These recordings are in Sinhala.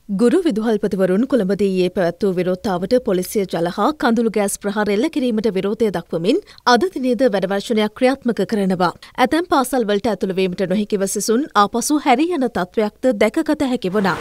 ගුරු විදුහල්පතිවරුන් කොළඹදී ඊයේ පැවැත් වූ විරෝධතාවට පොලිසිය ජල හා කඳුළු ගෑස් ප්‍රහාර එල්ල කිරීමට විරෝධය දක්වමින් අද දිනේද වැඩවර්ෂණයක් ක්‍රියාත්මක කරනවා. ඇතැම් පාසල්වලට ඇතුළු වීමට නොහැකිව සිසුන් ආපසු හැරී යන තත්ත්වයක්ද දැකගත හැකි වුණා.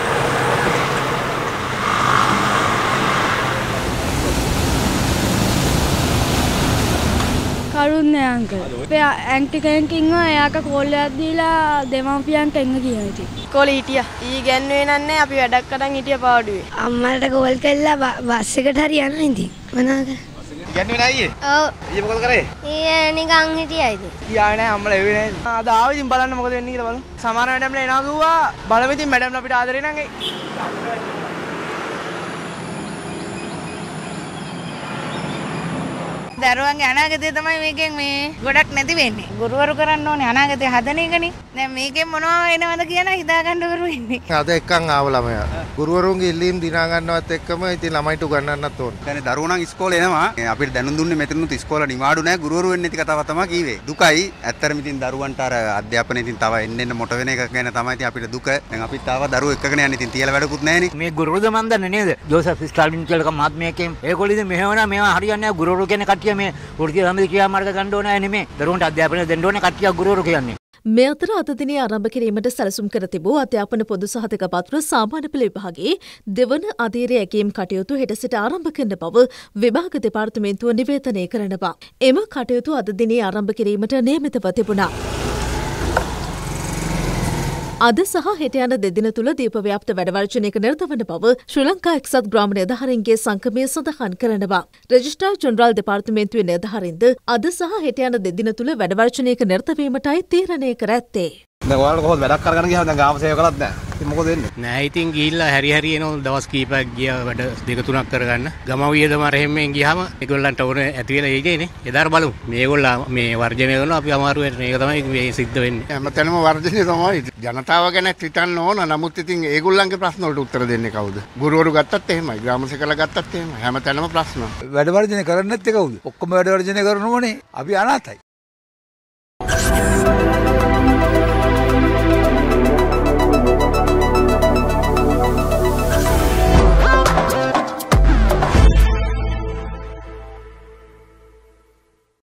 කරුණ අංකල්. අපේ ඇන්ටි කෙනෙක් ඉන්නවා එයාට කෝල් එකක් දීලා දෙමව්පියන්ට එන්න කියලා ඉතින්. ඉස්කෝලේ හිටියා. ඊ ගෑන්නුවේ නන්නේ අපි වැඩක් කරන් හිටිය පාඩුවේ. අම්මලට කෝල් කළා බස් එකට හරි යන්න ඉතින්. මොනවාද? ගෑන්නුවේ නෑ ඊයේ. ඔව්. ඊයේ මොකද කරේ? ඊයේ නිකන් හිටියා ඉතින්. ගියා නෑ අම්මලා එවේ නෑ. අද ආවා ඉතින් බලන්න මොකද වෙන්නේ කියලා බලමු. සමහර මැඩම්ලා එනවා කිව්වා. බලමු ඉතින් මැඩම්ලා අපිට ආදරේ නම් එයි. දරුවන්ගේ අනාගතය තමයි මේකෙන් මේ ගොඩක් නැති වෙන්නේ. ගුරුවරු කරන්න ඕනේ අනාගතය හදන එකනේ. දැන් මේකෙන් මොනවා වෙනවද කියන හිතා ගන්න බරු වෙන්නේ. අද එක්කන් ආව ළමයා. ගුරුවරුන්ගේ ඉල්ලීම් දිනා ගන්නවත් එක්කම ඉතින් ළමයිට උගන්වන්නත් ඕනේ. දැන් දරුවෝ නම් ඉස්කෝලේ එනවා. අපිට දැනුම් දුන්නේ මෙතනත් ඉස්කෝල නිවාඩු නැහැ. ගුරුවරු වෙන්නේ නැති කතාව තමයි කීවේ. දුකයි. ඇත්තටම ඉතින් දරුවන්ට අර අධ්‍යාපනයේ ඉතින් තව එන්න මොට වෙන එකක් ගැන තමයි ඉතින් අපිට දුක. දැන් අපිත් ආවා දරුවෝ එක්කගෙන යන්නේ ඉතින් තියලා වැඩකුත් නැහැනේ. මේ ගුරුවරුද මන් දන්නේ නේද? ජෝසප් ස්ටාලින් කියලා මහත්මයෙක්ගෙන් ඒගොල්ලෝ ඉතින් මෙහෙවනා මේවා හරියන්නේ නැහැ. ගුරුවරු කියන කට්ටිය මේ වෘත්තීය සමිති ක්‍රියාමාර්ග ගන්න ඕනේ නෙමෙයි. දරුවන්ට අධ්‍යාපනය දෙන්න ඕනේ කට්ටිය ගුරුවරු කියන්නේ. මේ අතර අද දිනේ ආරම්භ කිරීමට සැලසුම් කර තිබූ අධ්‍යාපන පොදු සහතික පත්‍ර සාමාන්‍ය පෙළ විභාගයේ දෙවන අධීරයේ ඇගීම් කටයුතු හෙට සිට ආරම්භ කරන බව විභාග දෙපාර්තමේන්තුව නිවේදනය කරනවා. එම කටයුතු අද දිනේ ආරම්භ කිරීමට නියමිතව තිබුණා. අද සහ හෙට යන දෙදින තුළ දීපව්‍යාප්ත වැඩවර්ජනයක නිරත වන බව ශ්‍රී ලංකා එක්සත් ග්‍රාම නිලධාරීන්ගේ සංගමය සඳහන් කරනවා. රෙජිස්ට්‍රාර් ජෙනරාල් දෙපාර්තමේන්තුවේ නිලධාරීන්ද අද සහ හෙට යන දෙදින තුළ වැඩවර්ජනයක නිරත වීමටයි තීරණය කර ඇත්තේ. දැන් ඔයාලට කොහොමද වැඩක් කරගන්න ගියාම දැන් ගාම සේවකලත් නැහැ. ඉතින් මොකද වෙන්නේ? නෑ ඉතින් ගිහිල්ලා හැරි එනවා දවස් කීපයක් ගියා වැඩ දෙක තුනක් කරගන්න. ගමවියදම රෙහෙම්මෙන් ගියාම ඒගොල්ලන්ට ඕන ඇති වෙලා ඒකේනේ. එදාට බලමු. මේගොල්ලෝ මේ වර්ජනය කරනවා අපි අමාරු වෙන්නේ. ඒක තමයි මේ සිද්ධ වෙන්නේ. හැමතැනම වර්ජනය තමයි. ජනතාව ගැන හිතන්න ඕන. නමුත් ඉතින් ඒගොල්ලන්ගේ ප්‍රශ්න වලට උත්තර දෙන්නේ කවුද? ගුරුවරු ගත්තත් එහෙමයි. ග්‍රාමසේවකලා ගත්තත් එහෙමයි. හැමතැනම ප්‍රශ්න. වැඩ වර්ජනය කරන්නත් කවුද? ඔක්කොම වැඩ වර්ජනය කරනෝනේ. අපි අනාතයි.